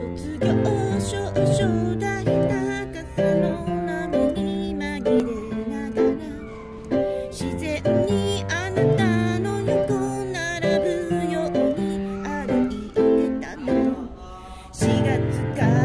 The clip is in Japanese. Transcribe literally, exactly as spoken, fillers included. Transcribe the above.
卒業証書代高さの波に紛れながら自然にあなたの横並ぶように歩いてたの。しがつか